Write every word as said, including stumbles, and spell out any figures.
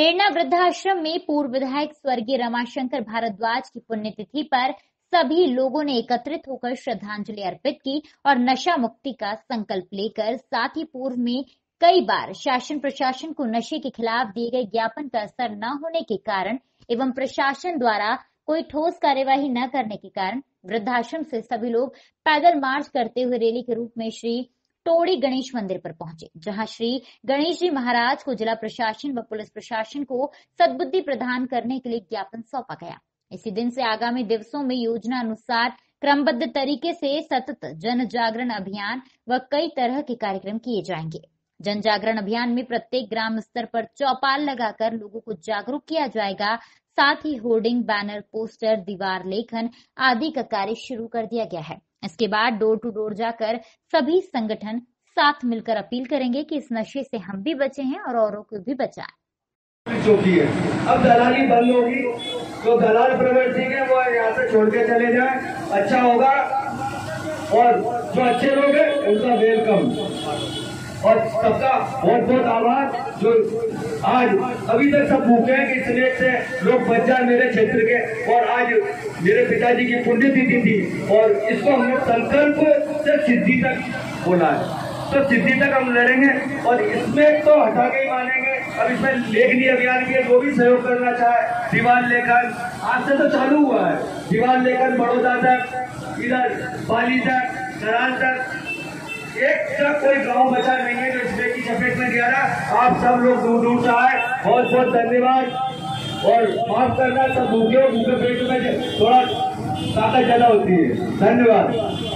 प्रेरणा वृद्धाश्रम में पूर्व विधायक स्वर्गीय रमाशंकर भारद्वाज की पुण्यतिथि पर सभी लोगों ने एकत्रित होकर श्रद्धांजलि अर्पित की और नशा मुक्ति का संकल्प लेकर, साथ ही पूर्व में कई बार शासन प्रशासन को नशे के खिलाफ दिए गए ज्ञापन का असर न होने के कारण एवं प्रशासन द्वारा कोई ठोस कार्यवाही न करने के कारण वृद्धाश्रम से सभी लोग पैदल मार्च करते हुए रैली के रूप में श्री टोड़ी गणेश मंदिर पर पहुंचे, जहां श्री गणेश जी महाराज को जिला प्रशासन व पुलिस प्रशासन को सद्बुद्धि प्रदान करने के लिए ज्ञापन सौंपा गया। इसी दिन से आगामी दिवसों में योजना अनुसार क्रमबद्ध तरीके से सतत जन जागरण अभियान व कई तरह के कार्यक्रम किए जाएंगे। जन जागरण अभियान में प्रत्येक ग्राम स्तर पर चौपाल लगाकर लोगों को जागरूक किया जाएगा। साथ ही होर्डिंग, बैनर, पोस्टर, दीवार लेखन आदि का कार्य शुरू कर दिया गया है। इसके बाद डोर टू डोर जाकर सभी संगठन साथ मिलकर अपील करेंगे कि इस नशे से हम भी बचे हैं और औरों को भी बचाएं। चौकी है, अब दलाली बंद होगी तो दलाल प्रवृत्ति के वो यहाँ से छोड़ के चले जाए, अच्छा होगा। और जो अच्छे लोग हैं उनका वेलकम और सबका बहुत बहुत आभार। जो आज अभी तक सब भूखे हैं कि स्नेक से लोग बच जाए मेरे क्षेत्र के, और आज मेरे पिताजी की पुण्यतिथि थी और इसको हमने संकल्प से सिद्धि तक बोला है, तो सिद्धि तक हम लड़ेंगे और इसमें तो हटा के ही मानेंगे। अब इसमें लेखनी अभियान के जो भी सहयोग करना चाहे, दीवार लेखन आज से तो चालू हुआ है, दीवार लेखन बड़ौदा तक, इधर पाली तक, कराल तक, एक तक कोई गांव बचा नहीं है जो इसमें की चपेट में गया रहा। आप सब लोग दूर दूर से आए, बहुत बहुत धन्यवाद। और माफ करना, सब भूखे भूखे पेट में थोड़ा ताकत ज्यादा होती है। धन्यवाद।